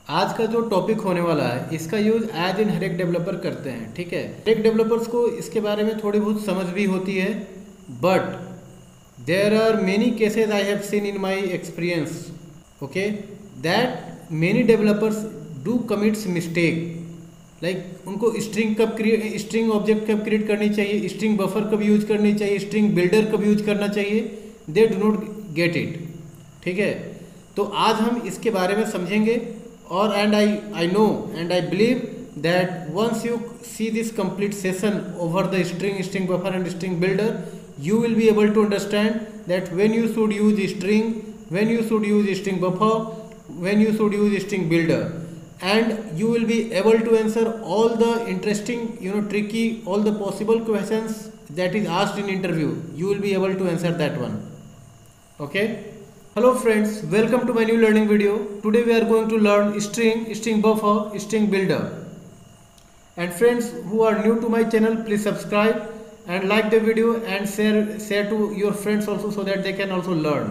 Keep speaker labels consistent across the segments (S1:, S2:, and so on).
S1: आज का जो टॉपिक होने वाला है इसका यूज एज इन हर एक डेवलपर करते हैं। ठीक है, हर एक डेवलपर्स को इसके बारे में थोड़ी बहुत समझ भी होती है, but there are many cases I have seen in my experience, okay, that many developers do commits mistake. Like उनको स्ट्रिंग ऑब्जेक्ट कब क्रिएट करनी चाहिए, स्ट्रिंग बफर कब यूज करनी चाहिए, स्ट्रिंग बिल्डर कब यूज करना चाहिए, they do not get it. ठीक है, तो आज हम इसके बारे में समझेंगे और and I know and I believe that once you see this complete session over the string buffer and string builder, you will be able to understand that when you should use string, when you should use string buffer, when you should use string builder, and you will be able to answer all the interesting, tricky, all the possible questions that is asked in interview. You will be able to answer that one. Okay. Hello friends, welcome to my new learning video. Today we are going to learn string buffer, string builder. And friends who are new to my channel, please subscribe and like the video and share to your friends also so that they can also learn.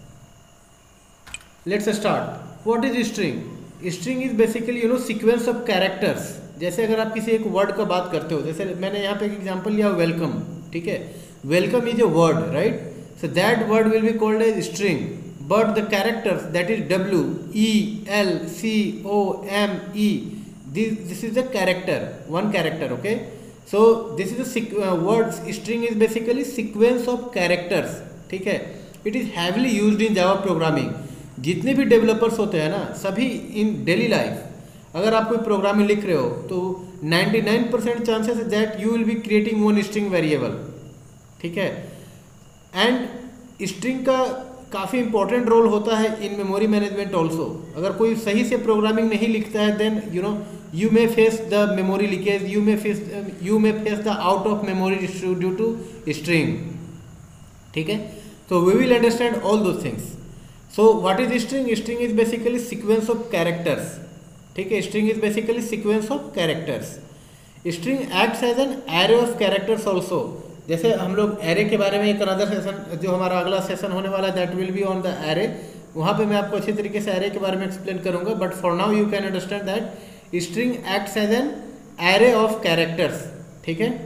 S1: Let's start. What is string? String is basically sequence of characters. जैसे अगर आप किसी एक word का बात करते हो, जैसे मैंने यहाँ पे एक एग्जांपल लिया वेलकम। ठीक है, welcome is a word, right? So that word will be called as string, but the characters, that is W, E, L, C, O, M, E, this is the character, one character. Okay, so this is a word. String is basically sequence of characters. ठीक है, it is heavily used in Java programming. जितने भी developers होते हैं ना, सभी इन daily life अगर आप कोई प्रोग्रामिंग लिख रहे हो तो 99% chances that you will be creating one string variable. ठीक है, एंड स्ट्रिंग का काफ़ी इंपॉर्टेंट रोल होता है इन मेमोरी मैनेजमेंट ऑल्सो। अगर कोई सही से प्रोग्रामिंग नहीं लिखता है then you may face the memory leakage, you may face the out of memory due to string. ठीक है, तो वी विल अंडरस्टैंड ऑल दो things. So what is string? String is basically sequence of characters. ठीक है, string is basically sequence of characters. String acts as an array of characters also. जैसे हम लोग array के बारे में एक अनदर सेशन, जो हमारा अगला सेशन होने वाला है, that will be on the array. वहाँ पे मैं आपको अच्छी तरीके से एरे के बारे में एक्सप्लेन करूँगा, but for now you can understand that string acts as an array of characters. ठीक है,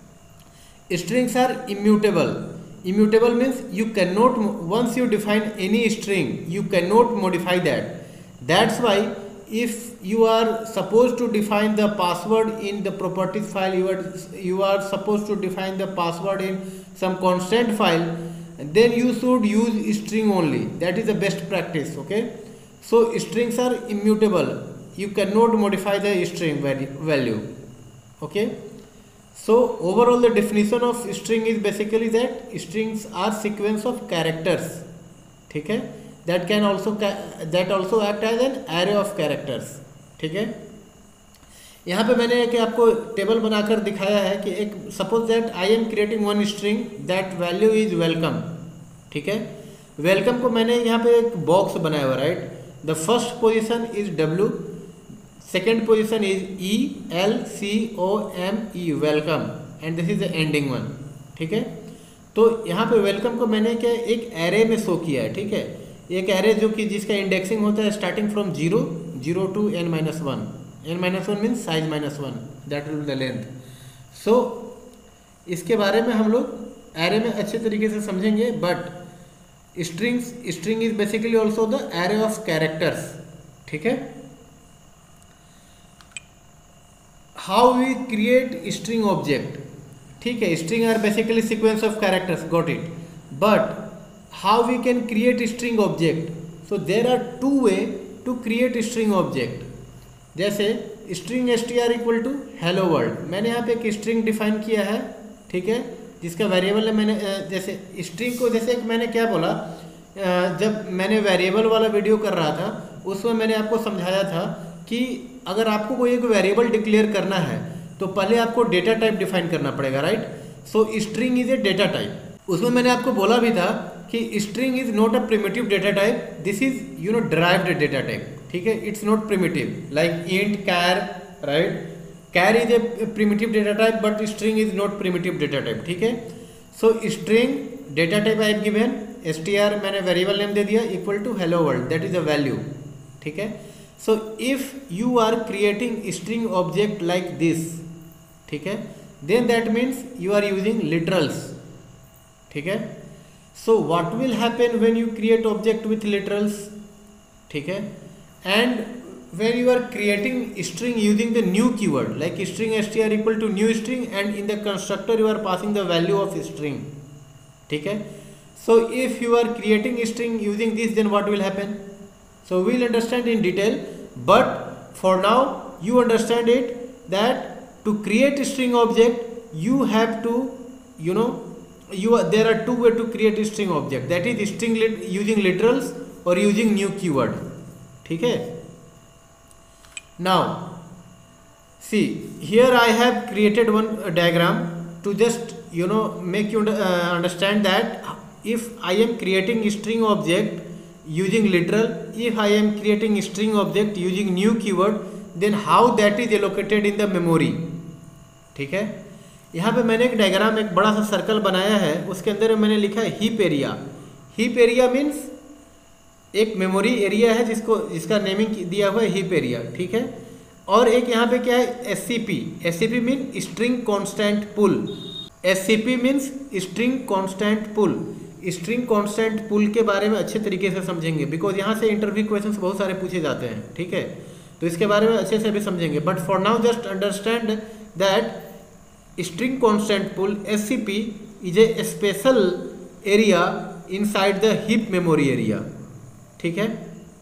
S1: strings are immutable. Immutable means you can not, once you define any string you can not modify that. That's why if you are supposed to define the password in the properties file, you are supposed to define the password in some constant file, then you should use string only. That is the best practice. Okay, so strings are immutable, you cannot modify the string value. Okay, so overall the definition of string is basically that strings are sequence of characters. ठीक है, that also act as an array of characters. ठीक है, यहाँ पे मैंने एक आपको table बनाकर दिखाया है कि एक suppose that I am creating one string that value is welcome. ठीक है, वेलकम को मैंने यहाँ पे एक बॉक्स बनाया हुआ, right? The first position is W, second position is E, L, C, O, M, E, welcome, and this is the ending one. ठीक है, तो यहाँ पे वेलकम को मैंने क्या एक एरे में शो किया है। ठीक है, एक एरे जो कि जिसका इंडेक्सिंग होता है starting from 0 to n-1। n-1 means size -1, that will be the length. So इसके बारे में हम लोग एरे में अच्छे तरीके से समझेंगे, but string is basically also the array of characters. ठीक है, how we create string object. ठीक है, string are basically sequence of characters, got it, but how we can create string object? So there are two way to create string object. जैसे string str equal to hello world, मैंने यहाँ पे एक string define किया है। ठीक है, जिसका वेरिएबल है, मैंने जैसे स्ट्रिंग को, जैसे मैंने क्या बोला, जब मैंने वेरिएबल वाला वीडियो कर रहा था उसमें मैंने आपको समझाया था कि अगर आपको कोई एक वेरिएबल डिक्लेयर करना है तो पहले आपको डेटा टाइप डिफाइन करना पड़ेगा, right? So string is a data type. उसमें मैंने आपको बोला भी था कि string is not a primitive data type, this is derived data type. ठीक है, it's not primitive like int, char, right? Char is a primitive data type but string is not primitive data type. ठीक है, so string data type I have given, str मैंने variable name दे दिया equal to hello world, that is a value. ठीक है, so if you are creating string object like this, ठीक है, then that means you are using literals, ठीक है. So what will happen when you create object with literals, ठीक है, and when you are creating string using the new keyword like string str equal to new string, and in the constructor you are passing the value of string, ठीक है. So if you are creating string using this, then what will happen? So we will understand in detail, but for now you understand it that to create string object you have to, you know, there are two ways to create string object, that is string using literals or using new keyword, ठीक है. Now see here I have created one diagram to just make you understand that if I am creating string object using literal, if I am creating string object using new keyword, then how that is allocated in the memory, ठीक है. यहाँ पे मैंने एक diagram, एक बड़ा सा circle बनाया है, उसके अंदर मैंने लिखा है heap area. Heap area means एक मेमोरी एरिया है जिसका नेमिंग दिया हुआ है हीप एरिया, ठीक है. और एक यहाँ पे क्या है SCP. SCP mean string constant pool. SCP means string constant pool. String constant pool के बारे में अच्छे तरीके से समझेंगे, बिकॉज यहाँ से इंटरव्यू क्वेश्चंस बहुत सारे पूछे जाते हैं, ठीक है. तो इसके बारे में अच्छे से भी समझेंगे, but for now just understand that string constant pool SCP is a special area inside the heap memory area, ठीक है.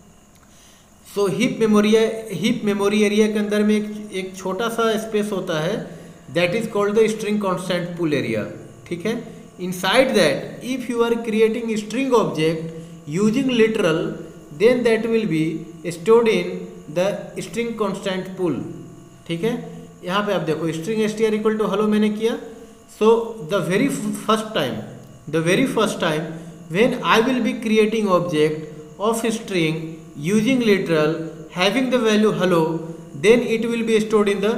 S1: सो हीप मेमोरी एरिया के अंदर में एक छोटा सा स्पेस होता है, that is called the string constant pool area, ठीक है. Inside that if you are creating string object using literal, then that will be stored in the string constant pool, ठीक है. यहाँ पे आप देखो string str equal to hello मैंने किया. So the very first time when I will be creating object of string using literal having the value hello, then it will be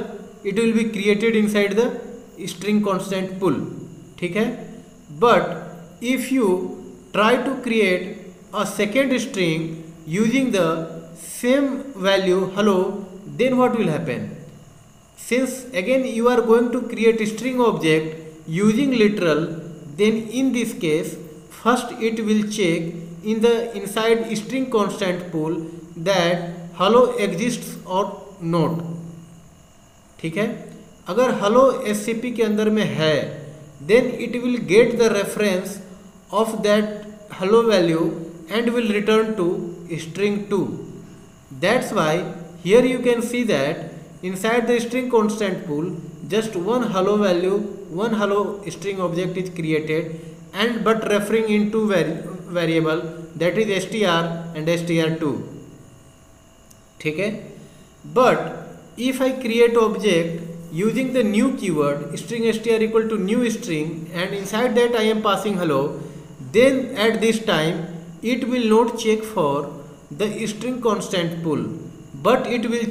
S1: created inside the string constant pool, ठीक है. But if you try to create a second string using the same value hello, then what will happen? Since again you are going to create a string object using literal, then in this case first it will check in the inside string constant pool that hello exists or not, ठीक है. अगर hello SCP के अंदर में है, then it will get the reference of that hello value and will return to string 2. That's why here you can see that inside the string constant pool just one hello value, one hello string object is created, and but referring into variable that is str and str2, ठीक है. But if I create object using the new keyword string str equal to new string, and inside that I am passing hello, then at this time it will not check for the string constant pool, but it will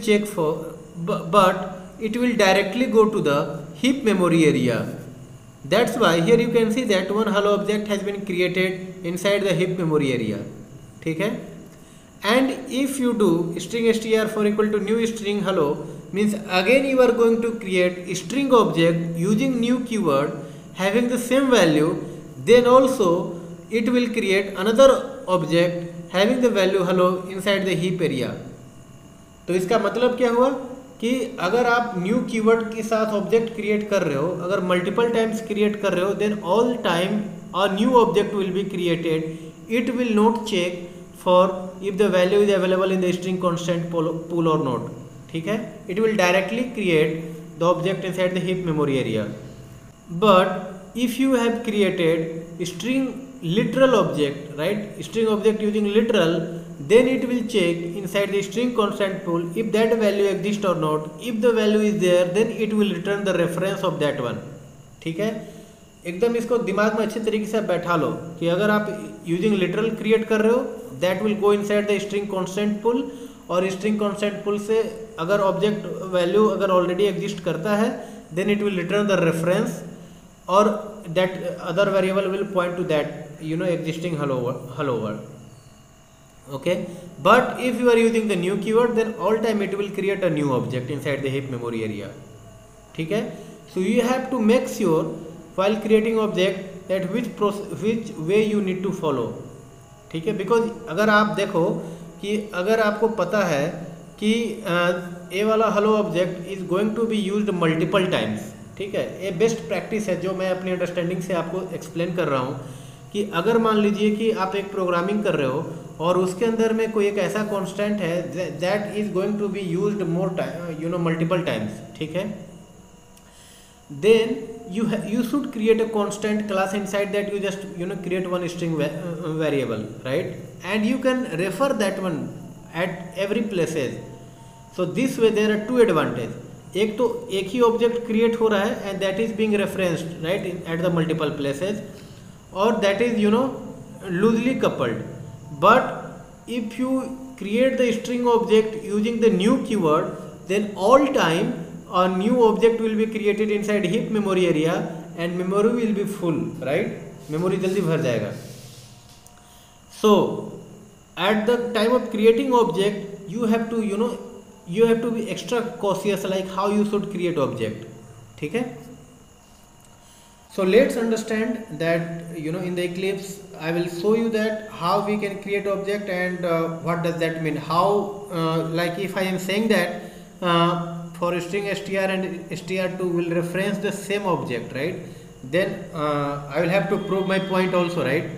S1: directly go to the heap memory area. That's why here you can see that one hello object has been created inside the heap memory area, ठीक है. And if you do string str4 equal to new string hello, means again you are going to create a string object using new keyword having the same value, then also it will create another object having the value hello inside the heap area. तो इसका मतलब क्या हुआ कि अगर आप new keyword के साथ ऑब्जेक्ट क्रिएट कर रहे हो, अगर मल्टीपल टाइम्स क्रिएट कर रहे हो, then all time a new object will be created. It will not check for if the value is available in the string constant pool or not, ठीक है. It will directly create the object inside the heap memory area. But if you have created string literal object, right, string object using literal, then it will check inside the string constant pool if that value exists or not. If the value is there, then it will return the reference of that one, ठीक है. एकदम इसको दिमाग में अच्छे तरीके से बैठा लो कि अगर आप यूजिंग लिटरल क्रिएट कर रहे हो, that will go inside the string constant pool, और स्ट्रिंग कांस्टेंट पुल से अगर ऑब्जेक्ट वैल्यू अगर ऑलरेडी एग्जिस्ट करता है, then it will return the reference, और that other variable will point to that existing hello world. Okay, but if you are using the new keyword, then all time it will create a new object inside the heap memory area. ठीक है, so you have to make sure while creating object that which way you need to follow. ठीक है, because अगर आप देखो कि अगर आपको पता है कि ए वाला hello object is going to be used multiple times, ठीक है, ये बेस्ट प्रैक्टिस है जो मैं अपनी अंडरस्टैंडिंग से आपको एक्सप्लेन कर रहा हूँ कि अगर मान लीजिए कि आप एक प्रोग्रामिंग कर रहे हो और उसके अंदर में कोई एक ऐसा कॉन्स्टेंट है that is going to be used more time multiple times, ठीक है, then you should create a constant class inside that. You just create one string variable, right, and you can refer that one at every places. So this way there are two advantage. एक तो एक ही object create हो रहा है and that is being referenced right at the multiple places, और that is loosely coupled. But if you create the string object using the new keyword, then all time a new object will be created inside heap memory area and memory will be full, right, memory जल्दी भर जाएगा. So at the time of creating object you have to you have to be extra cautious like how you should create object. ठीक है, so let's understand that in the Eclipse I will show you that how we can create object and what does that mean. How like if I am saying that for string str and str2 will reference the same object, right, then I will have to prove my point also, right,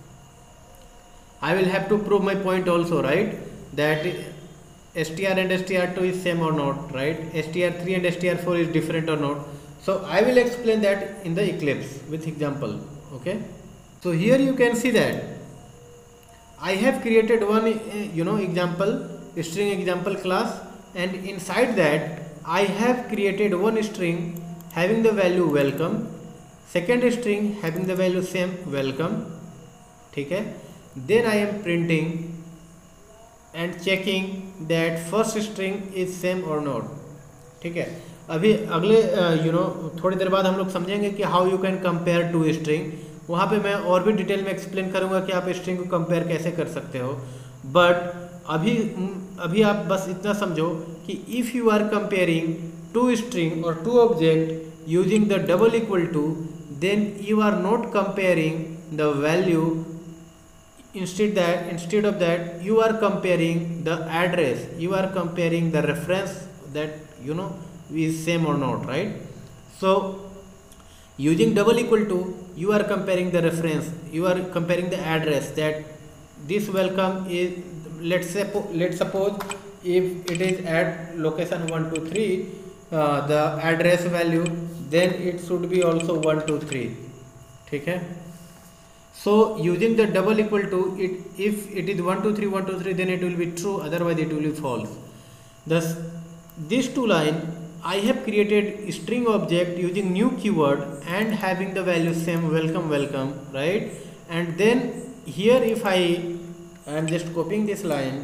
S1: I will have to prove my point also, right, that str and str2 is same or not, right, str3 and str4 is different or not. So I will explain that in the Eclipse with example. Okay, so here you can see that I have created one example string example class, and inside that I have created one string having the value welcome, second string having the value same welcome, ठीक है, then I am printing and checking that first string is same or not. ठीक है, अभी अगले थोड़ी देर बाद हम लोग समझेंगे कि how you can compare two string. वहाँ पे मैं और भी डिटेल में एक्सप्लेन करूँगा कि आप स्ट्रिंग को कंपेयर कैसे कर सकते हो. बट अभी आप बस इतना समझो कि if you are comparing two string और two object using the double equal to, then you are not comparing the value. instead of that you are comparing the address, you are comparing the reference that is same or not, right. So using double equal to you are comparing the reference, you are comparing the address that this welcome is, let's suppose if it is at location 123 the address value, then it should be also 123. ठीक है, so using the double equal to it, if it is 123 then it will be true, otherwise it will be false. Thus these two line I have created string object using new keyword and having the value same welcome, right, and then here if I am just copying this line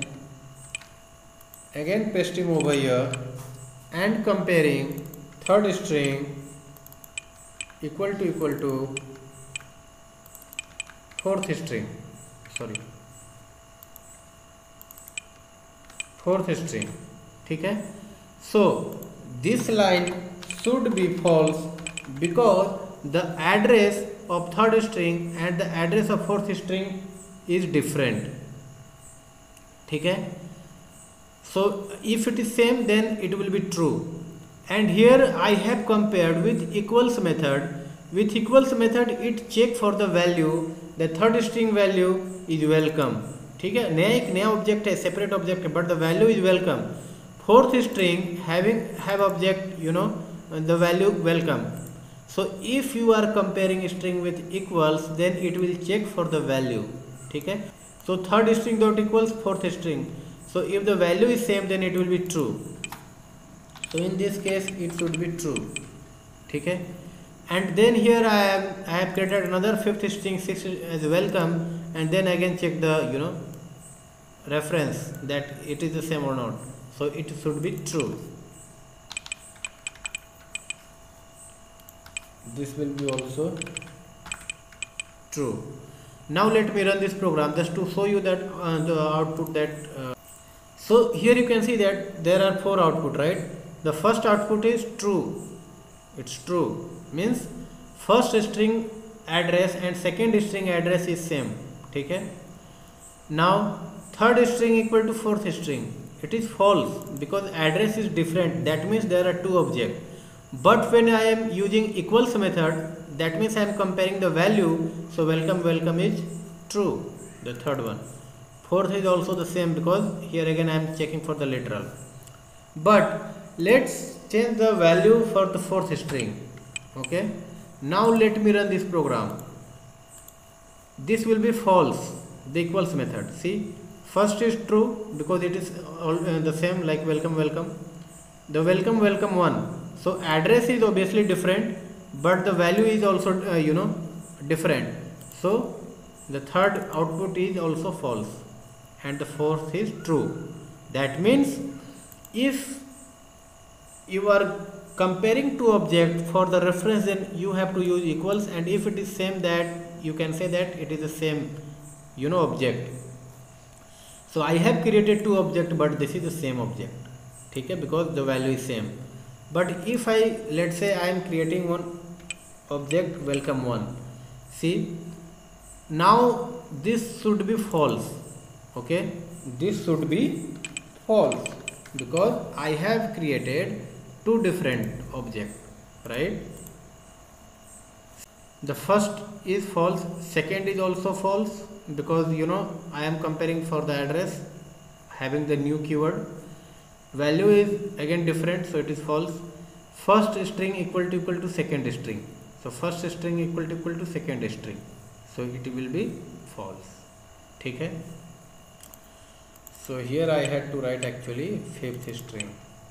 S1: again pasting over here and comparing third string equal to fourth string, ठीक है. So this line should be false because the address of third string and the address of fourth string is different. ठीक है, so if it is same then it will be true. And here I have compared with equals method. With equals method it check for the value, the third string value is welcome. ठीक है, एक नया object है, separate object है, but the value is welcome. Fourth string have object the value welcome. So if you are comparing string with equals then it will check for the value. ठीक है, so third string dot equals fourth string. So if the value is same then it will be true. So in this case it should be true. ठीक है, and then here I have created another fifth string 6 as welcome, and then again check the reference that it is the same or not. So it should be true. This will be also true. Now let me run this program just to show you that the output that so here you can see that there are 4 output, right? The first output is true. It's true, means first string address and second string address is same. ठीक है. Now third string equal to fourth string, it is false because address is different, that means there are 2 objects. But when I am using equals method, that means I am comparing the value, so welcome is true, the third one. Fourth is also the same because here again I am checking for the literal. But let's change the value for the fourth string. Okay, now let me run this program. This will be false, the equals method. See, first is true because it is all the same like welcome. The welcome one. So address is obviously different, but the value is also different. So the third output is also false and the fourth is true. That means if you are comparing 2 objects for the reference, then you have to use equals, and if it is same, that you can say that it is the same object. So I have created 2 objects, but this is the same object, okay, because the value is same. But if I, let's say I am creating one object welcome 1, see, now this should be false. Okay, this should be false because I have created 2 different objects, right? The first is false, second is also false because I am comparing for the address having the new keyword. Value is again different, so it is false. First string equal to second string, so first string equal to second string, so it will be false. Okay, so here I had to write actually fifth string.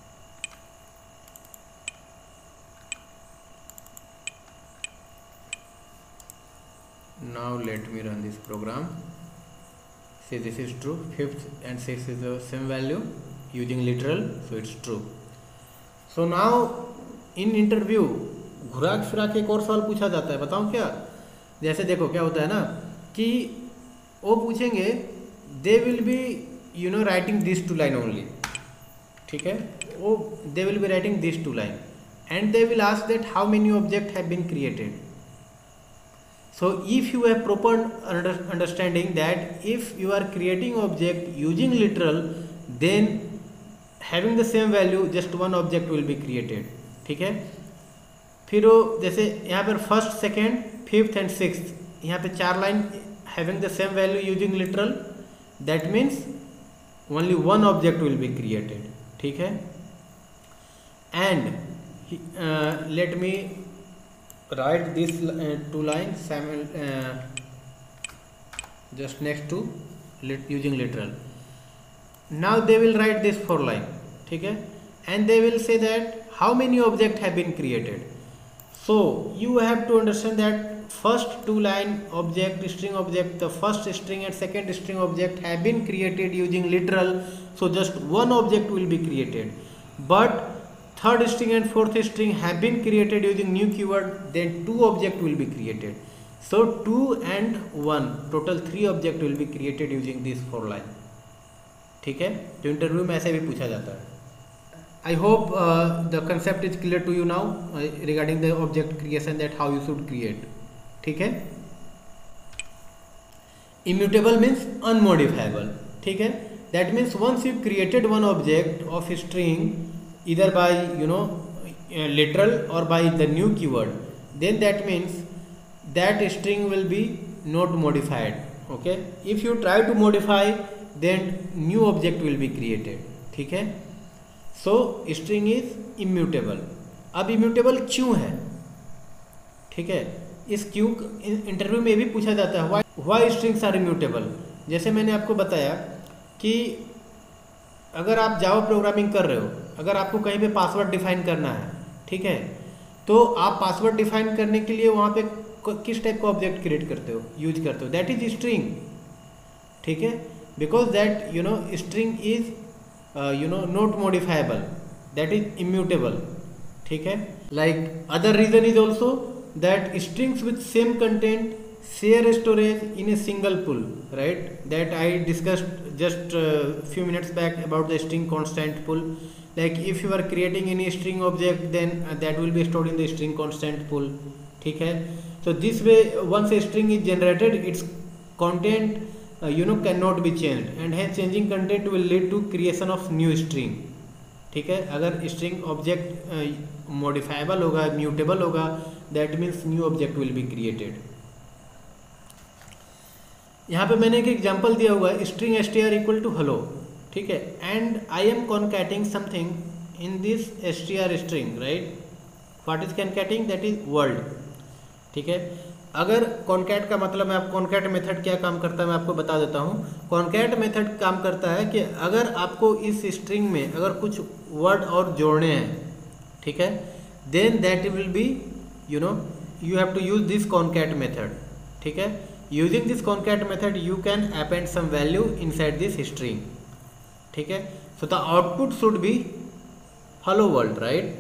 S1: Now let me run this program. See, this is true, 5th and 6th is the same value using literal, so it's true. So now in interview घुरा फिरा के एक और सवाल पूछा जाता है, बताऊं क्या? जैसे देखो क्या होता है ना कि वो पूछेंगे they will be writing this 2 line only, ठीक है, वो they will be writing this 2 line and they will ask that how many object have been created. So if you have proper understanding that if you are creating object using literal, then having the same value just one object will be created, ठीक है. फिर वो जैसे यहाँ पर first second fifth and sixth, यहाँ पे 4 line having the same value using literal, that means only one object will be created, ठीक है. And let me write this 2 lines just next to using literal. Now they will write this 4 line, ठीक है, and they will say that how many objects have been created. So you have to understand that first 2 line object, string object, the first string and second string object have been created using literal, so just one object will be created. But third string and fourth string have been created using new keyword, then 2 object will be created. So 2 and 1 total 3 object will be created using this 4 line, ठीक है. तो interview में ऐसे भी पूछा जाता है. I hope the concept is clear to you now regarding the object creation, that how you should create, ठीक है. Immutable means unmodifiable, ठीक है. That means once you created one object of a string either by literal or by the new keyword, then that means that string will be not modified. Okay, if you try to modify, then new object will be created, ठीक है. So string is immutable. अब immutable क्यों है, ठीक है. इस क्यों interview में भी पूछा जाता है, why strings are immutable. जैसे मैंने आपको बताया कि अगर आप जावा प्रोग्रामिंग कर रहे हो, अगर आपको कहीं पे पासवर्ड डिफाइन करना है, ठीक है, तो आप पासवर्ड डिफाइन करने के लिए वहाँ पे किस टाइप का ऑब्जेक्ट क्रिएट करते हो, यूज करते हो, दैट इज स्ट्रिंग, ठीक है. Because that string is not modifiable, that is immutable, ठीक है. Like other reason is also that strings with same content share storage in a single pool, right? That I discussed just few minutes back about the string constant pool. Like if you are creating any string object, then that will be stored in the string constant pool. ठीक है. So this way, once a string is generated, its content cannot be changed, and hence changing content will lead to creation of new string. ठीक है. अगर string object modifiable होगा, mutable होगा, that means new object will be created. यहाँ पे मैंने एक example दिया हुआ है, string str equal to hello. ठीक है. And I am concating something in this str string, right. What is concating? That is world. ठीक है. अगर कॉन्कैट का मतलब है, आप कॉन्कैट मेथड क्या काम करता है मैं आपको बता देता हूँ. कॉन्कैट मेथड काम करता है कि अगर आपको इस स्ट्रिंग में अगर कुछ वर्ड और जोड़ने हैं, ठीक है, then that will be you have to use this concat method. ठीक है. Using this concat method you can append some value inside this string. ठीक है. So the output should be hello world, right.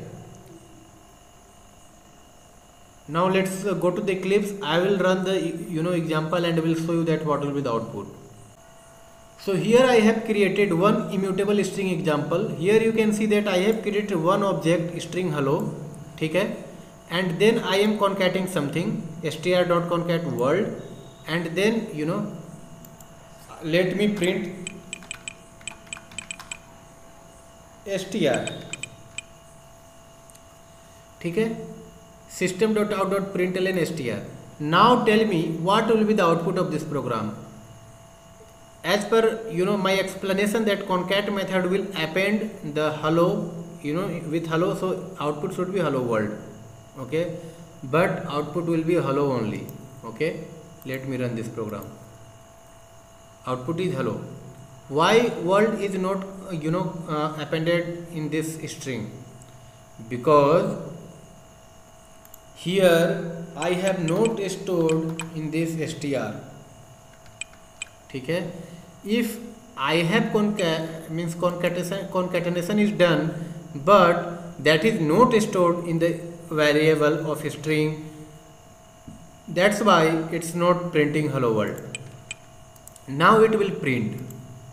S1: Now let's go to the Eclipse. I will run the example and will show you that what will be the output. So here I have created one immutable string example. Here you can see that I have created one object string hello. ठीक है. And then I am concatenating something str.concat world, and then let me print str. ठीक है. system.out.println str. Now tell me what will be the output of this program. As per my explanation that concat method will append the hello with hello, so output should be hello world. Okay, but output will be hello only. Okay, let me run this program. Output is hello. Why world is not appended in this string? Because here I have not stored in this str. ठीक है. If I have concatenation is done, but that is not stored in the variable of string, that's why it's not printing hello world. Now it will print.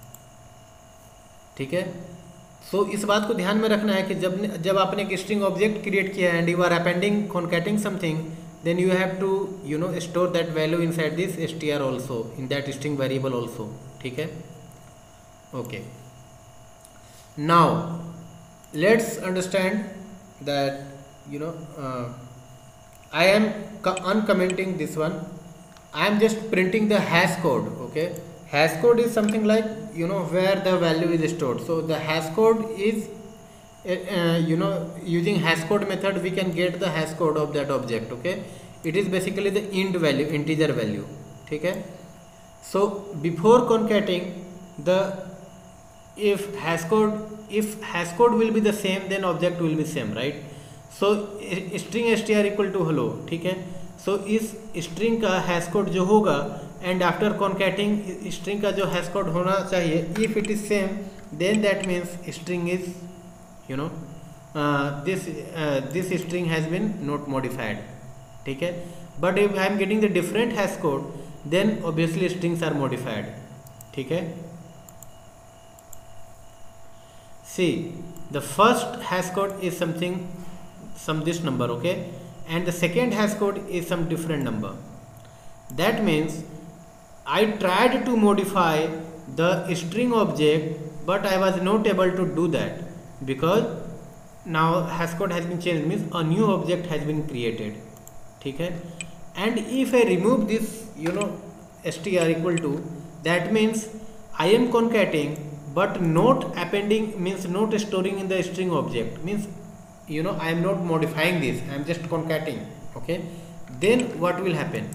S1: ठीक है. सो इस बात को ध्यान में रखना है कि जब आपने एक स्ट्रिंग ऑब्जेक्ट क्रिएट किया है and you are appending concating something, then you have to store that value inside this str also, in that string variable also. ठीक है. Okay. Now let's understand that I am uncommenting this one. I am just printing the hash code. Okay. Hash code is something like where the value is stored. So the hash code is using hash code method we can get the hash code of that object. Okay. It is basically the int value, integer value. ठीक है. So before concatenating the if hash code will be the same, then object will be same, right. So string str equal to hello. ठीक है. So इस string का hash code जो होगा and after concatenating string का जो hash code होना चाहिए, if it is same, then that means string is this string has been not modified. ठीक है. But if I am getting the different hash code, then obviously strings are modified. ठीक है. See, the first hash code is some this number, okay, and the second hash code is some different number. That means I tried to modify the string object, but I was not able to do that because now hash code has been changed, means a new object has been created. ठीक है. And if I remove this str equal to, that means I am concatenating but not appending, means not storing in the string object, means I am not modifying this, I am just concatenating. Okay. Then what will happen?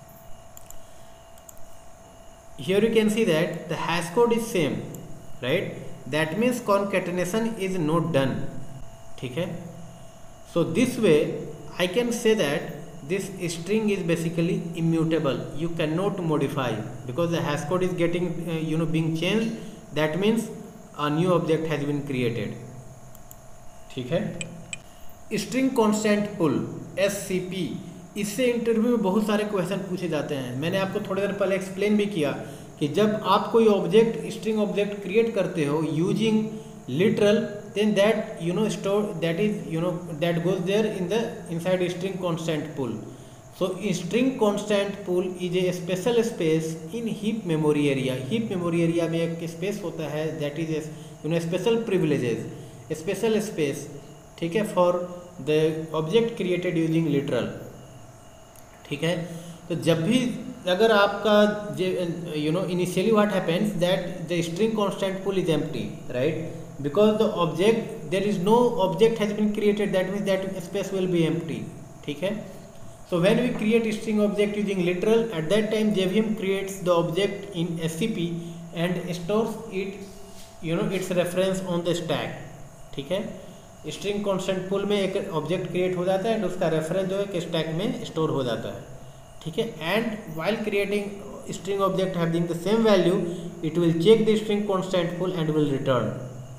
S1: Here you can see that the hash code is same, right. That means concatenation is not done. ठीक है. So this way I can say that this string is basically immutable. You cannot modify because the hash code is getting being changed. That means a new object has been created. ठीक है. String constant pool SCP इससे interview में बहुत सारे question पूछे जाते हैं। मैंने आपको थोड़ी देर पहले एक्सप्लेन भी किया कि जब आप कोई ऑब्जेक्ट स्ट्रिंग ऑब्जेक्ट क्रिएट करते हो using literal, then that store that is that goes there in the inside string constant pool. So string constant pool is a special space in heap memory area. Heap memory area में एक space होता है that is special privileges, special space, ठीक है, for the object created using literal, ठीक है। तो जब भी अगर आपका initially what happens that the string constant pool is empty, right, because the object there is no object has been created, that means that space will be empty, ठीक है। So when we create string object using literal, at that time JVM creates the object in SCP and stores its reference on the stack, ठीक है। string constant pool में एक object create हो जाता है and उसका रेफरेंस जो है कि स्टैक में स्टोर हो जाता है, ठीक है। And while creating string object having the same value, it will check the string constant pool and will return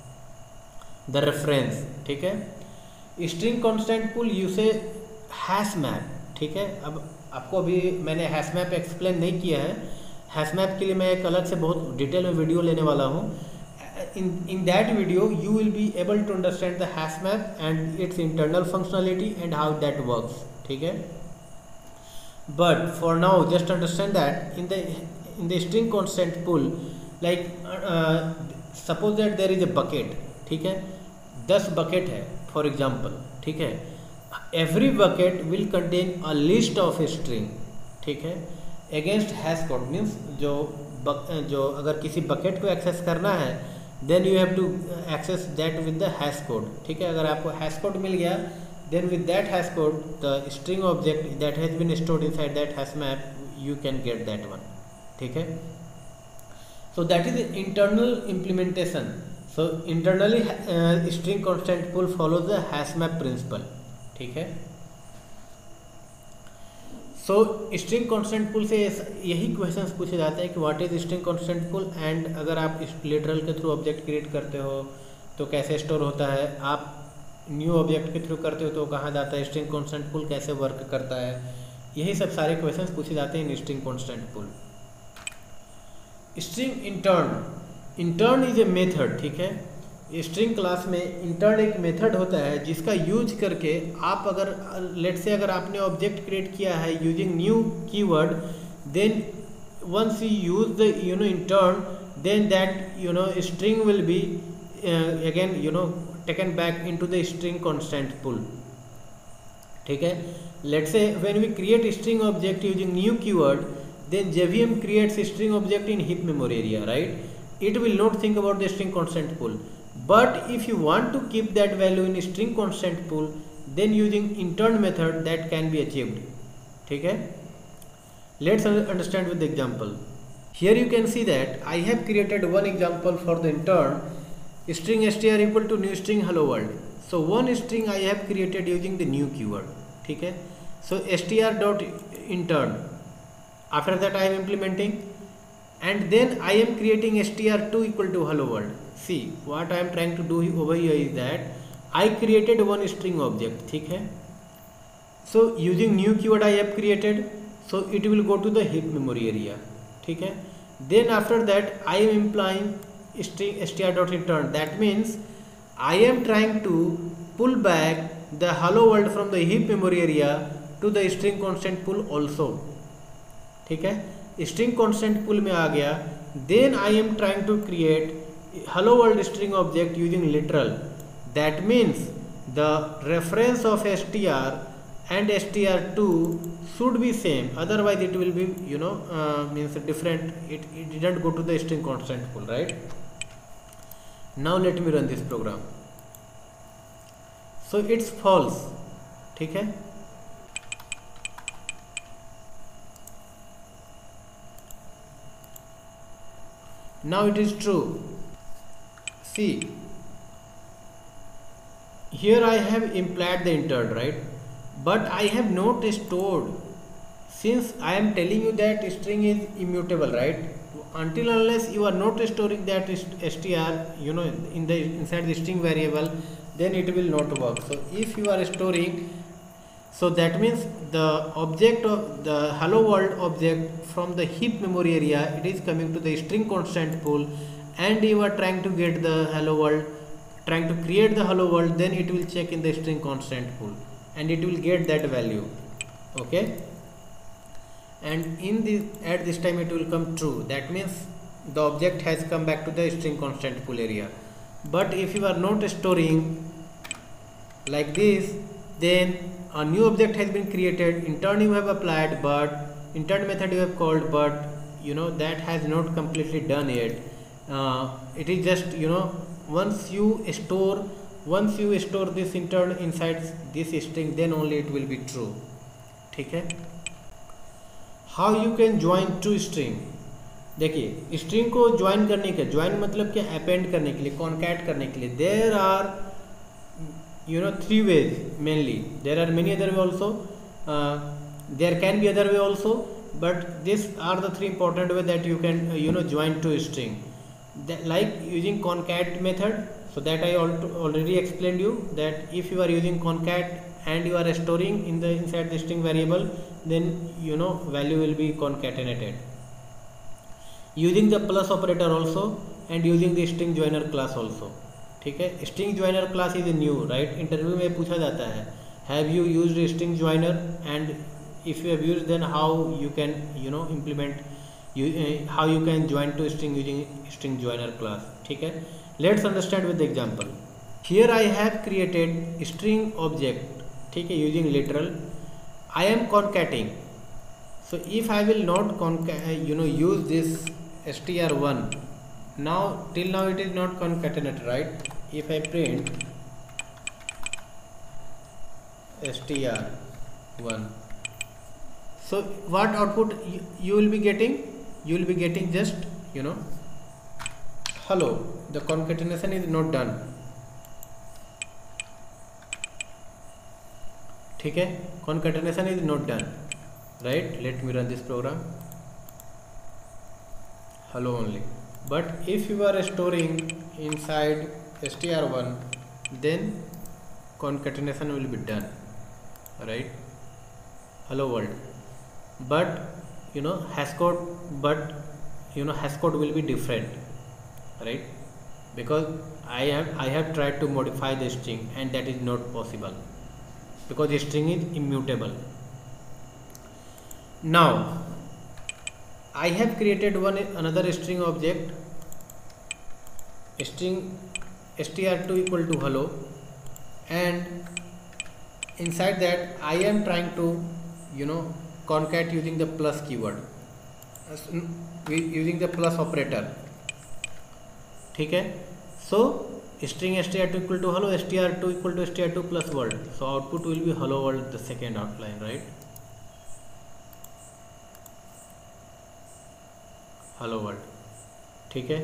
S1: the reference, ठीक है। string constant pool use hash map, ठीक है। अब आपको अभी मैंने हैश मैप एक्सप्लेन नहीं किया है, हैश मैप के लिए मैं एक अलग से बहुत डिटेल में वीडियो लेने वाला हूँ। In that video you will be able to understand the hash map and its internal functionality and how that works, ठीक है। But for now just understand that in the string constant pool, like suppose that there is a bucket, ठीक है, 10 bucket है for example, ठीक है। every bucket will contain a list of string, ठीक है, against hash code means जो अगर किसी बकेट को एक्सेस करना है then you have to access that with the hash code, ठीक है। अगर आपको hash code मिल गया then with that hash code the string object that has been stored inside that hash map you can get that one, ठीक है। so that is the internal implementation. so internally string constant pool follows the hash map principle, ठीक है। So string constant pool से यही questions पूछे जाते हैं कि what is string constant pool and अगर आप लिटरल के थ्रू ऑब्जेक्ट क्रिएट करते हो तो कैसे स्टोर होता है, आप न्यू ऑब्जेक्ट के थ्रू करते हो तो कहाँ जाता है, स्ट्रिंग कांस्टेंट पूल कैसे वर्क करता है, यही सब सारे क्वेश्चंस पूछे जाते हैं in string constant pool. String intern is a method, ठीक है। स्ट्रिंग क्लास में इंटर्न एक मेथड होता है जिसका यूज करके आप अगर लेट से अगर आपने ऑब्जेक्ट क्रिएट किया है using new keyword, then once you use the intern, then that string will be again taken back into the string constant pool, ठीक है। Let say when we create string object using new keyword, then JVM creates string object in heap memory area, right? It will not think about the string constant pool. But if you want to keep that value in string constant pool, then using intern method that can be achieved, ठीक है। Let's understand with the example. Here you can see that I have created one example for the intern, string str equal to new string hello world. So one string I have created using the new keyword, ठीक है। So str dot intern, after that I am implementing, and then I am creating str2 equal to hello world. See what I am trying to do over here is that I created one string object, ठीक है। So using new keyword I have created, so it will go to the heap memory area, ठीक है। Then after that I am implying string str.return, that means I am trying to pull back the hello world from the heap memory area to the string constant pool also, ठीक है। string constant pool में आ गया, then I am trying to create hello world string object using literal, that means the reference of str and str2 should be same, otherwise it will be means different, it didn't go to the string constant pool, right? Now let me run this program. So it's false, ठीक है। Now it is true. See, here I have implied the intern, right? But I have not stored, since I am telling you that string is immutable, right? Until unless you are not storing that str inside the string variable, then it will not work. So if you are storing So that means the object of the hello world object from the heap memory area, it is coming to the string constant pool, and you are trying to get the hello world, trying to create the hello world, then it will check in the string constant pool and it will get that value. Okay, and in this, at this time it will come true. That means the object has come back to the string constant pool area. But if you are not storing like this, then a new object has been created, intern you have applied, but intern method you have called, but you know that has not completely done yet. It is just, you know, once you store this intern inside this string, then only it will be true. ठीक है. How you can join two string? देखिए string को join करने के, join मतलब क्या, append करने के लिए, कॉन्कैट करने के लिए, there are three ways mainly. There are many other way also, there can be other way also, but these are the three important way that you can join two string. Like using concat method, so that I already explained you, that if you are using concat and you are storing inside the string variable, then value will be concatenated. Using the plus operator also, and using the string joiner class also. ठीक है. String joiner class is new, right. Interview में पूछा जाता है, have you used string joiner, and if you have used then how you can implement, how you can join two string using string joiner class. ठीक है. Let's understand with example. Here I have created string object, ठीक है, using literal. I am concating. So if I will not use this str1, now till now it is not concatenated, right? If I print str1, so what output you will be getting? You will be getting just hello. The concatenation is not done. ठीक है, concatenation is not done, right? Let me run this program. Hello only. But if you are storing inside str1, then concatenation will be done, right? Hello world. But hash code, hash code will be different, right? Because I have tried to modify the string, and that is not possible because the string is immutable. Now I have created another string object, string str2 equal to hello, and inside that I am trying to concat using the plus keyword, using the plus operator. ठीक है. So string str2 equal to hello, str2 equal to str2 plus world, so output will be hello world, the second outline, right? hello world. ठीक है.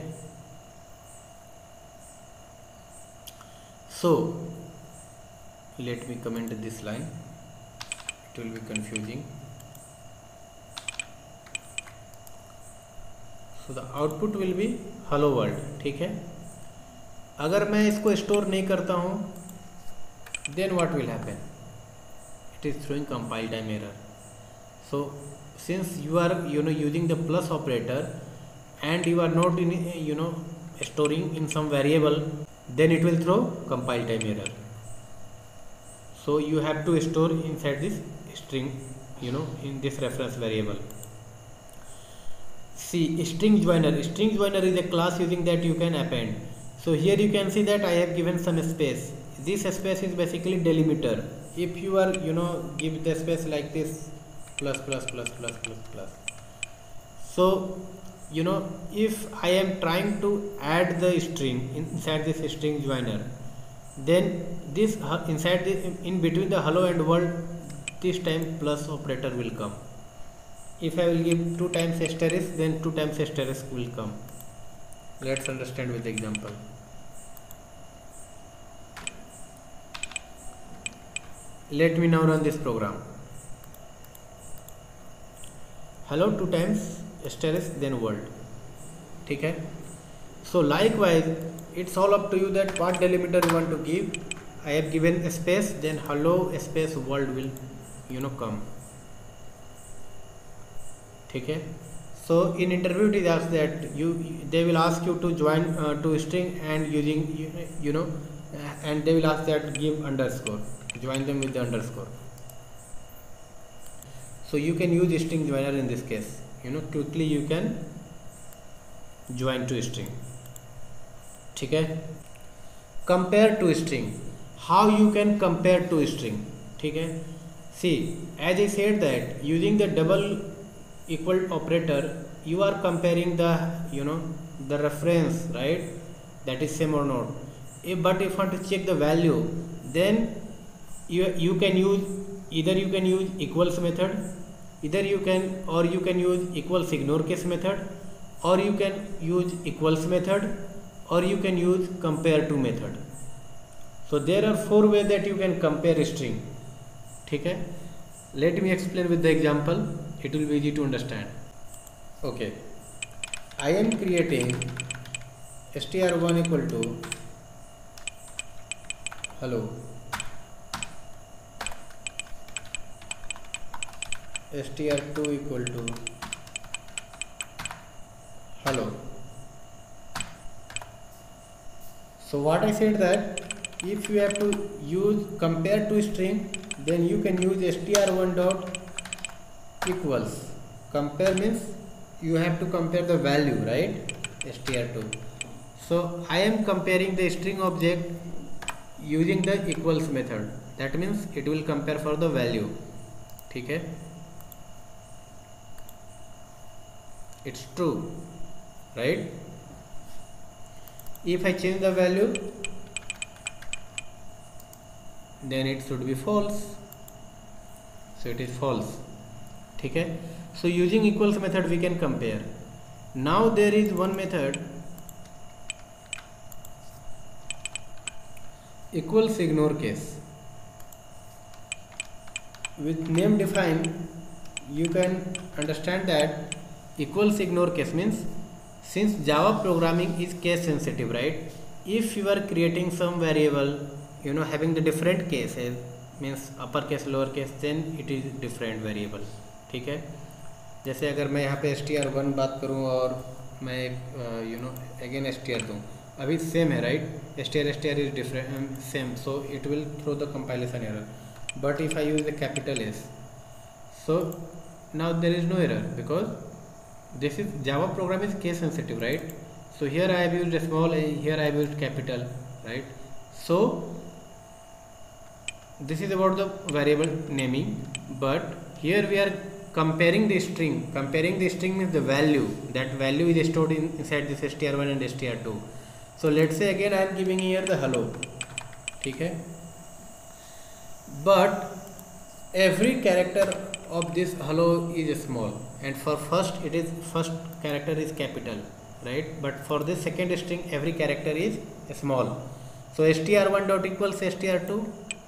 S1: So let me comment this line, it will be confusing. So the output will be hello world. ठीक है. अगर मैं इसको store नहीं करता हूँ, then what will happen? It is throwing compile time error. So since you are using the plus operator and you are not storing in some variable, then it will throw compile time error. So you have to store inside this string, in this reference variable. See, string joiner is a class using that you can append. So here you can see that I have given some space. This space is basically delimiter. If you are give the space like this, plus plus plus plus plus plus, so if I am trying to add the string inside this string joiner, then this inside this, in between the hello and world, this time plus operator will come. If I will give 2 times asterisk, then 2 times asterisk will come. Let's understand with the example. Let me now run this program. Hello 2 times asterisk, then world. ठीक है. So likewise, it's all up to you that what delimiter you want to give. I have given a space, then hello space world will come. ठीक है. So in interview it is asked that they will ask you to join to string and using and they will ask that give underscore, join them with the underscore. So you can use string joiner in this case. Quickly you can join to string. ठीक है. Compare to string. How you can compare to string? ठीक है. See, as I said that using the double equal operator, you are comparing the the reference, right? That is same or not. But if you want to check the value, then you can use equals method, you can use equals ignore case method, or you can use equals method, or you can use compare to method. So there are 4 ways that you can compare string. ठीक है. Let me explain with the example. It will be easy to understand. Okay, I am creating str1 equal to hello, str2 equal to hello. So what I said that if you have to use compare to string, then you can use str1 dot equals. Compare means you have to compare the value, right? str2. So I am comparing the string object using the equals method. That means it will compare for the value. ठीक है. It's true, right? If I change the value, then it should be false. So it is false. ठीक है. So using equals method we can compare. Now there is one method equals ignore case. With name defined, you can understand that equals ignore case means, since Java programming is case sensitive, right? If you are creating some variable having the different cases, means upper case lower case, then it is different variable. ठीक है. जैसे अगर मैं यहाँ पे str1 बात करूँ और मैं अगेन str दूँ, अभी सेम है, right? str is different, same, so it will throw the compilation error. But if I use the capital S, so now there is no error because this is Java program is case sensitive, right? So here I have used a small a, here I have used capital, right? So this is about the variable naming, but here we are comparing the string. Comparing the string means the value. That value is stored inside this str1 and str2. So let's say again I am giving here the hello. ठीक है. But every character of this hello is small, and for first character is capital, right? But for this second string every character is small. So str1 dot equals str2.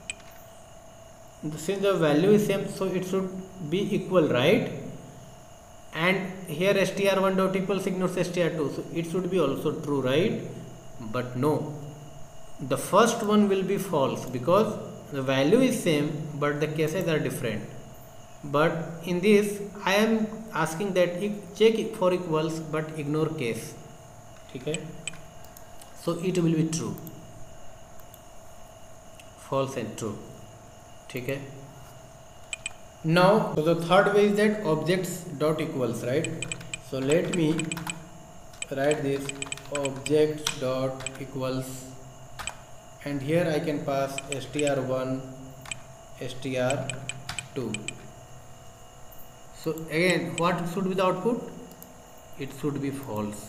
S1: Since the value is same, so it should be equal, right? And here str1 dot equals ignores str2, so it should be also true, right? But no, the first one will be false because the value is same but the cases are different. But in this I am asking that check for equals but ignore case. ठीक है. So it will be true, false and true. ठीक है. Now so the third way is that objects dot equals, right? So let me write this objects dot equals, and here I can pass str1 str2. So again what should be the output? It should be false.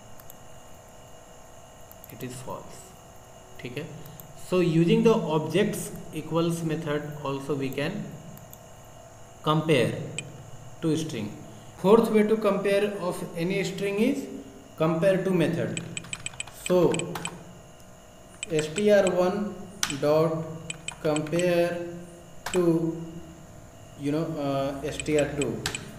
S1: It is false. ठीक है. So using the objects equals method also we can compare to string. Fourth way to compare of any string is compare to method. So str1 dot compare to str2.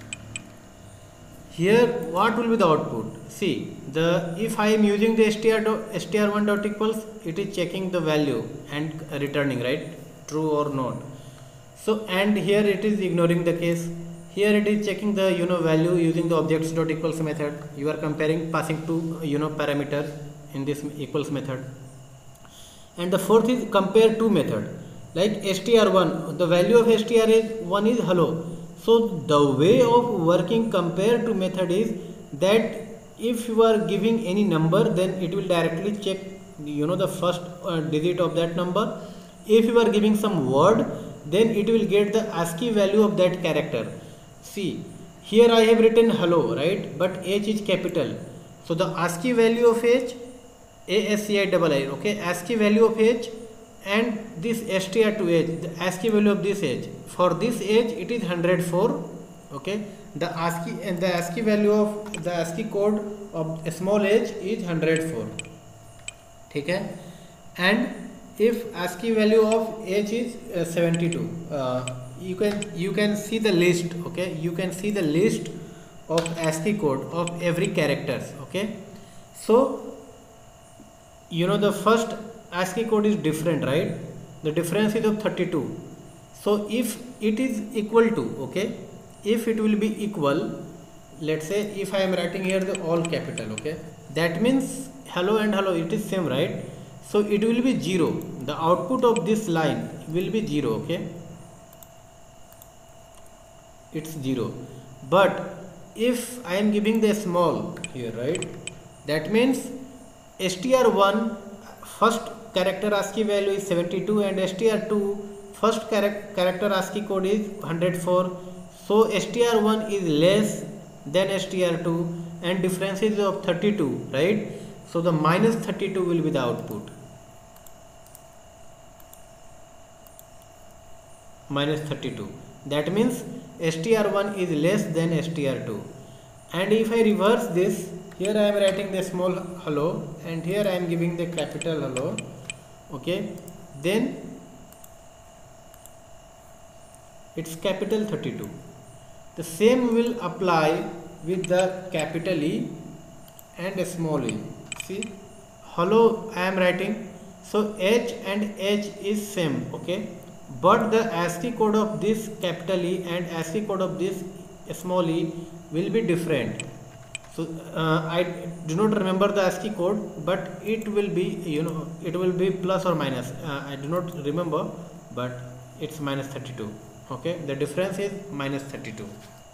S1: Here what will be the output? See, if I am using the str1 dot equals, it is checking the value and returning, right, true or not. So and here it is ignoring the case. Here it is checking the value using the objects dot equals method. You are comparing passing two parameter in this equals method. And the fourth is compare to method. Like str1, the value of str1 is hello. So the way of working compare to method is that if you are giving any number, then it will directly check the first digit of that number. If you are giving some word, then it will get the ASCII value of that character. See, here I have written hello, right? But H is capital. So the ASCII value of H, ASCII, okay? ASCII value of H and this str to H, the ASCII value of this H. For this H, it is 104, okay? The ASCII value of the ASCII code of a small h is 104. Okay? And if ASCII value of h is 72, you can see the list. Okay, you can see the list of ASCII code of every characters. Okay, so the first ASCII code is different, right? The difference is of 32. So if it is equal to, okay, if it will be equal, let's say if I am writing here the all capital, okay, that means hello and hello, it is same, right? So it will be 0. The output of this line will be 0, okay, it's 0. But if I am giving the small here, right, that means str1 first character ASCII value is 72 and str2 first character ASCII code is 104. So str1 is less than str2 and difference is of 32, right? So the minus 32 will be the output. Minus 32. That means str1 is less than str2. And if I reverse this, here I am writing the small hello and here I am giving the capital hello. Okay, then it's capital 32. The same will apply with the capital E and a small e. See, hello I am writing, so H and H is same, okay, but the ASCII code of this capital E and ASCII code of this small e will be different. So I do not remember the ASCII code, but it will be it will be plus or minus. I do not remember, but it's minus 32. Okay, the difference is minus 32.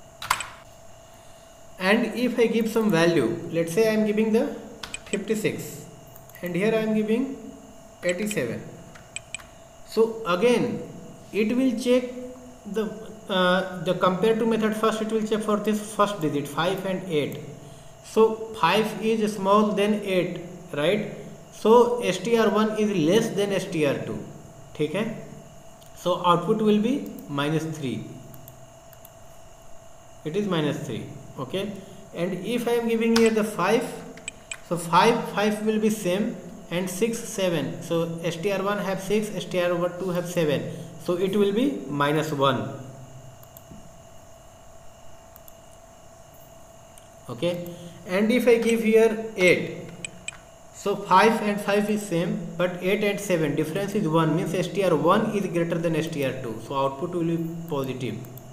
S1: And if I give some value, let's say I am giving the 56 and here I am giving 87. So again it will check the compare to method. First it will check for this first digit 5 and 8. So 5 is small than 8, right? So str1 is less than str2. Okay? So output will be minus 3. It is minus 3. Okay? And if I am giving here the 5, so 5 will be same and 6 7. So str1 have 6, str2 have 7. So it will be minus 1. Okay, and if I give here 8, so 5 and 5 is same, but 8 and 7 difference is 1, means str1 is greater than str2. So output will be positive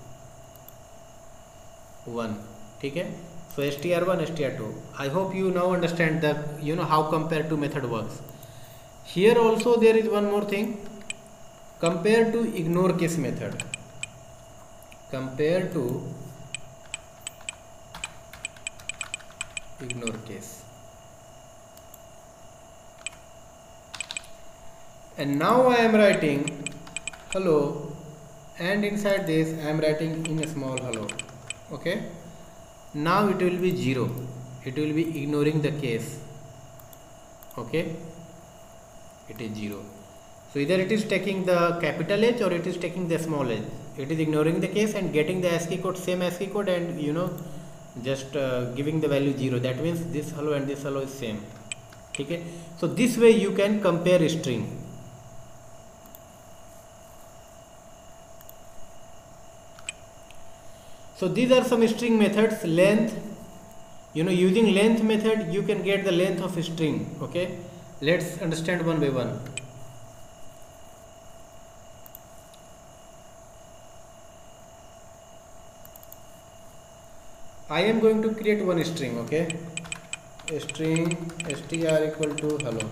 S1: 1. Okay, so str1 str2. I hope you now understand the how compare to method works. Here also there is one more thing, compare to ignore case method. Compare to ignore case. And now I am writing hello and inside this I am writing in a small hello. Okay, now it will be 0. It will be ignoring the case. Okay, it is 0. So either it is taking the capital H or it is taking the small h. It is ignoring the case and getting the ASCII code, same ASCII code, and just giving the value 0. That means this hello and this hello is same. Okay, so this way you can compare string. So these are some string methods. Length, using length method you can get the length of a string. Okay, let's understand one by one. I am going to create one string, okay, a string str equal to hello.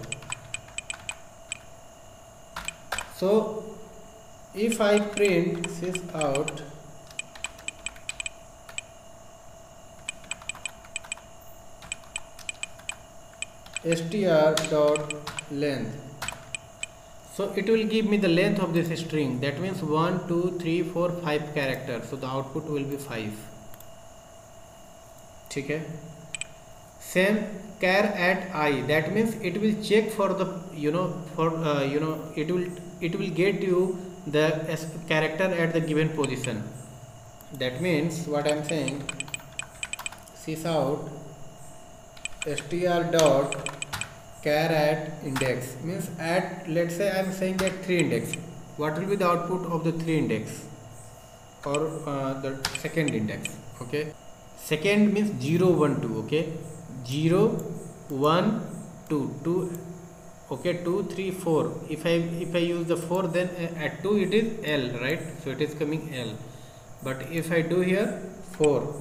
S1: So if I print sys out str dot length, so it will give me the length of this string. That means 1 2 3 4 5 characters, so the output will be 5. ठीक है. Same char at I, that means it will check for the it will get you the character at the given position. That means what I am saying, sys out str dot char at index means at, let's say I am saying that 3 index, what will be the output of the 3 index or the second index. Okay, second means 0 1 2. Okay, 0 1 2 2, okay, 2 3 4. If I use the 4, then at 2 it is L, right? So it is coming L. But if I do here 4,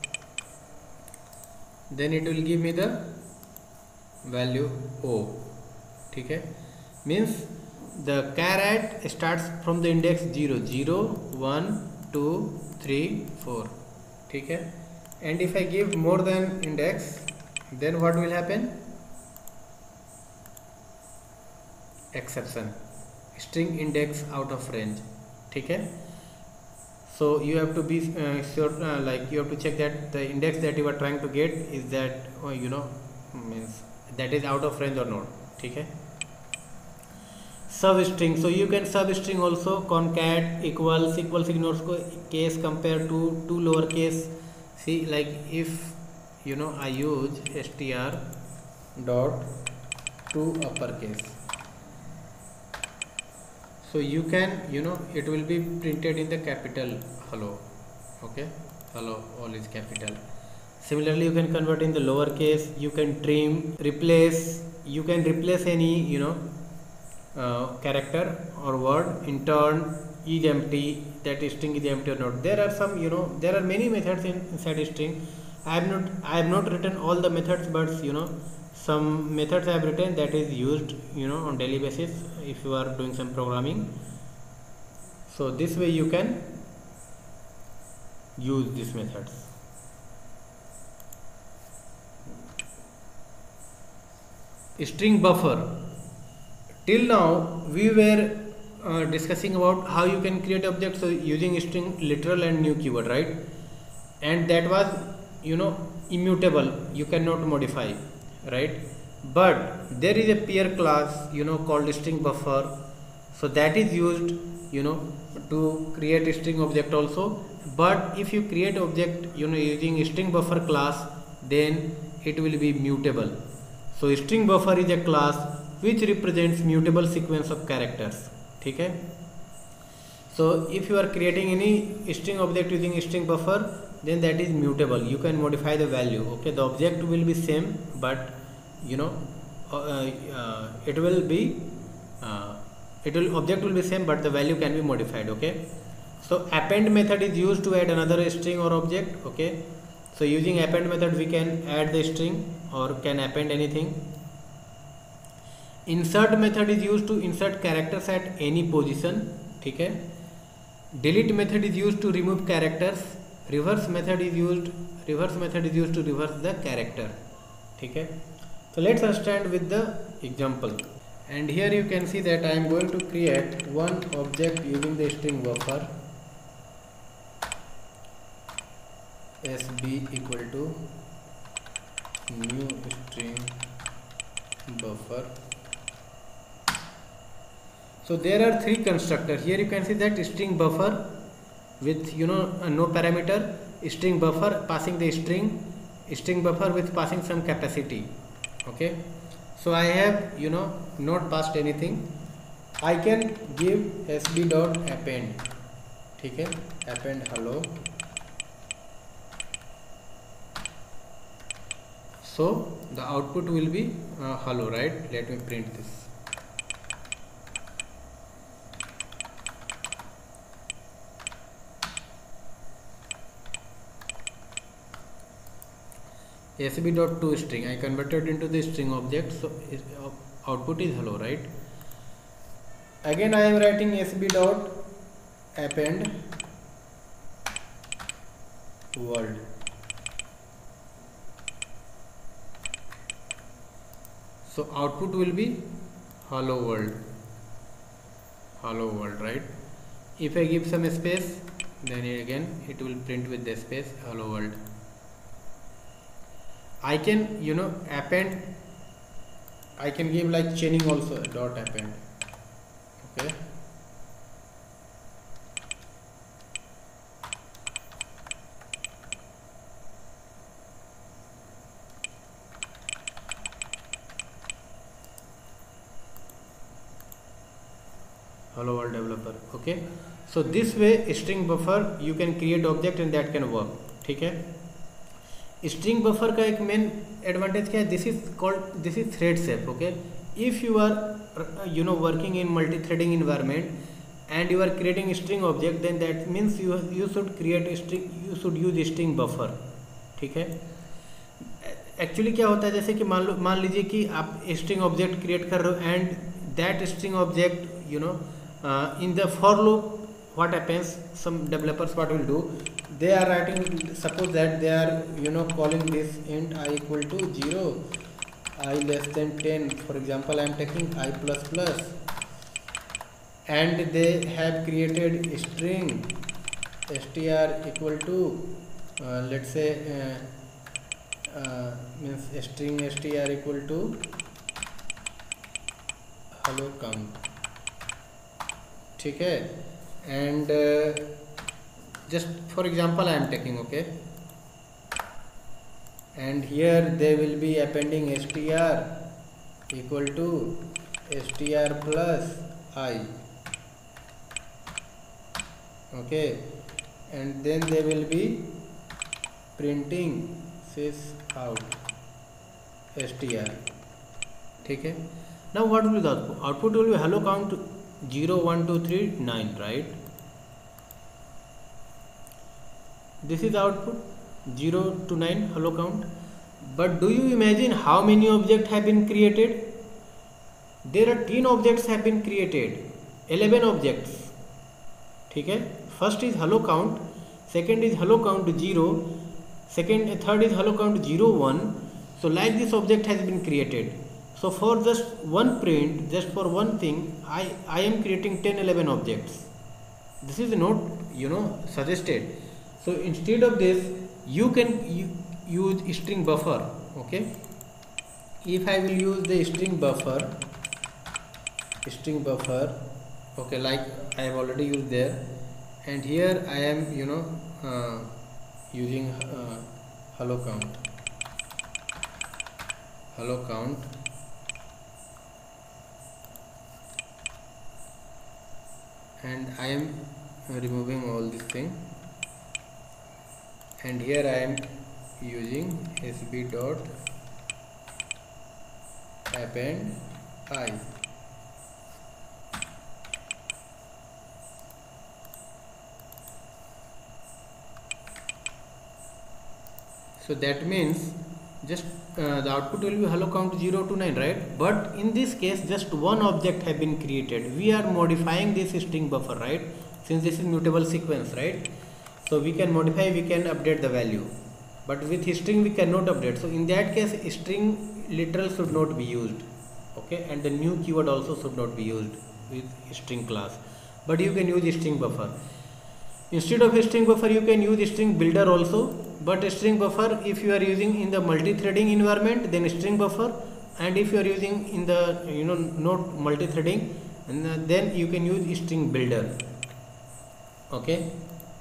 S1: then it will give me the value O. ठीक है, means the char at starts from the index 0 0 1 2 3 4. ठीक है, and if I give more than index, then what will happen? Exception, string index out of range. ठीक है, so you have to be sure, like you have to check that the index that you are trying to get is that means that is out of range or not. ठीक है, substring, so you can substring also concat equals ignores को case compare to two lower case. See, like if I use str dot to uppercase, so you can it will be printed in the capital hello. Okay, hello all is capital. Similarly, you can convert in the lower case, you can trim, replace, you can replace any character or word. In turn is empty, that string is empty or not. There are some there are many methods inside string. I have not written all the methods, but some methods I have written that is used on daily basis if you are doing some programming. So this way you can use these methods. String buffer. Till now we were discussing about how you can create objects using string literal and new keyword, right? And that was immutable, you cannot modify, right? But there is a peer class called string buffer, so that is used to create a string object also. But if you create object using string buffer class, then it will be mutable. So string buffer is a class which represents mutable sequence of characters. ठीक है, so if you are creating any string object using string buffer, then that is mutable, you can modify the value. Okay, the object will be same, but object will be same, but the value can be modified. Okay, so append method is used to add another string or object. Okay, so using append method we can add the string or can append anything. Insert method is used to insert characters at any position. ठीक है, delete method is used to remove characters. Reverse method is used to reverse the character. ठीक है, so let's understand with the example. And here you can see that I am going to create one object using the string buffer. SB equal to new string buffer. So there are three constructors. Here you can see that string buffer with no parameter, string buffer passing the string buffer with passing some capacity. Okay, so I have not passed anything. I can give sb dot append. ठीक है, append hello. So the output will be hello, right? Let me print this. SB dot to string, I converted into the string object, so output is hello, right? Again I am writing SB dot append world. So output will be hello world, right? If I give some space, then again it will print with the space hello world. I can append, I can give like chaining also, dot append. Okay, hello world developer. Okay, so this way string buffer you can create object and that can work. ठीक है, string buffer का एक main advantage क्या है, this is thread safe. Okay, if you are working in multi threading environment and you are creating string object, then that means you should create string, you should use string buffer. ठीक है, actually क्या होता है, जैसे कि मान लीजिए कि आप स्ट्रिंग ऑब्जेक्ट क्रिएट कर रहे हो and that string object in the for loop, what happens, some developers what will do, they are writing, suppose that they are calling this int I equal to 0, I less than 10, for example I am taking I plus plus, and they have created string str equal to let's say means string str equal to hello count. ठीक है, and just for example I am taking, okay, and here they will be appending str equal to str plus I. Okay, and then they will be printing sys out str. ठीक है, now what will be the output? Output will be hello count 0 1 2 3 9, right? This is output 0 to 9 hello count. But do you imagine how many objects have been created? There are 10 objects have been created, 11 objects. ठीक है, first is hello count, second is hello count 0, third is hello count 0 1. So like this object has been created. So for just one print, just for one thing, I am creating 10-11 objects. This is not suggested. So instead of this, you can use string buffer. Okay, if I will use the string buffer, okay, like I have already used there, and here I am using hello count, and I am removing all this thing, and here I am using sb dot append I. So that means just the output will be hello count 0 to 9, right? But in this case just one object have been created. We are modifying this string buffer, right? Since this is mutable sequence, right? So we can modify, we can update the value, but with string we cannot update. So in that case string literal should not be used. Okay, and the new keyword also should not be used with string class, but you can use string buffer. Instead of string buffer you can use string builder also, but string buffer if you are using in the multi-threading environment, then string buffer, and if you are using in the not multi-threading, then you can use string builder. Okay,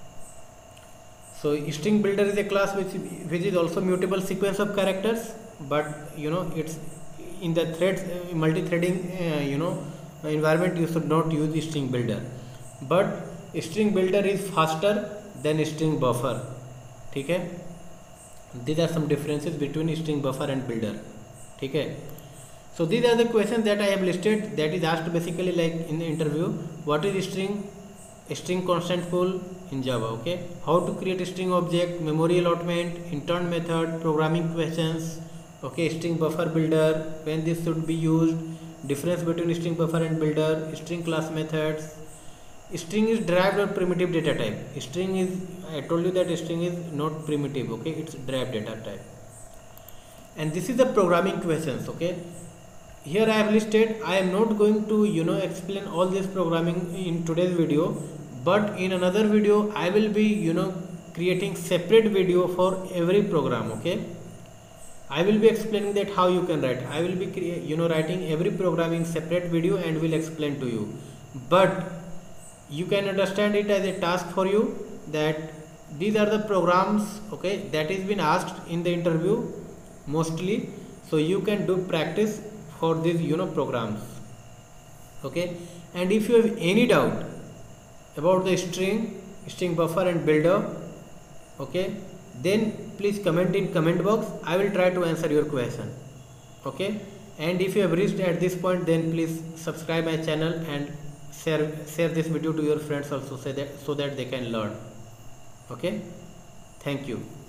S1: so string builder is a class which is also mutable sequence of characters, but it's in the threads multi-threading environment you should not use string builder, but string builder is faster than string buffer. ठीक है, these are some differences between string buffer and builder. ठीक है, so these are the questions that I have listed, that is asked basically like in the interview. What is string string constantful in Java. Okay, how to create a string object, memory allotment, intern method, programming questions. Okay, string buffer builder, when this should be used, difference between string buffer and builder, string class methods. String is derived or primitive data type. String is, I told you that string is not primitive. Okay, it's derived data type. And this is the programming questions. Okay, here I have listed. I am not going to explain all this programming in today's video, but in another video I will be creating separate video for every program. Okay, I will be explaining that how you can write. I will be writing every programming separate video and will explain to you. But you can understand it as a task for you, that these are the programs, okay, that is been asked in the interview mostly. So you can do practice for these programs. Okay, and if you have any doubt about the string buffer and builder, okay, then please comment in comment box. I will try to answer your question. Okay, and if you have reached at this point, then please subscribe my channel and share this video to your friends also, so that they can learn. Okay, thank you.